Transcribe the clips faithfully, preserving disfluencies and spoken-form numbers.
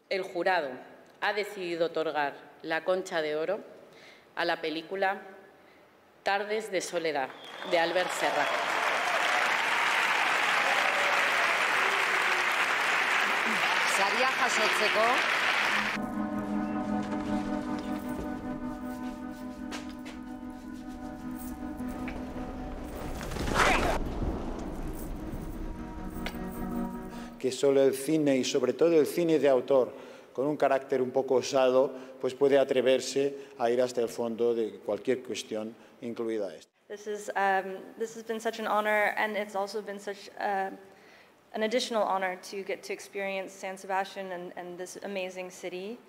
el jurado ha decidido otorgar la Concha de Oro a la película Tardes de soledad, de Albert Serra. Saria jasotzeko. Que solo el cine, y sobre todo el cine de autor, con un carácter un poco osado, pues puede atreverse a ir hasta el fondo de cualquier cuestión, incluida esta. This is um, this has been such an honor, and it's also been such uh, an additional honor to get to experience San Sebastian and, and this amazing city.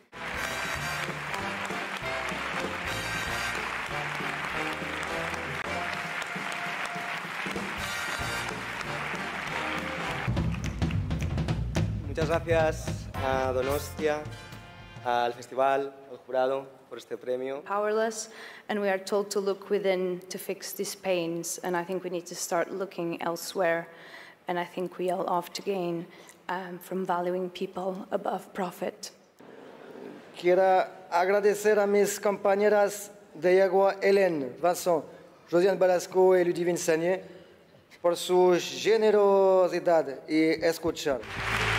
Muchas gracias a Donostia, al festival, al jurado por este premio. Powerless, and we are told to look within to fix these pains, and I think we need to start looking elsewhere, and I think we all have to gain um, from valuing people above profit. Quiero agradecer a mis compañeras de Yagua, Hélène, Vincent, Josiane Balasco y Ludivine Sagné por su generosidad y escuchar.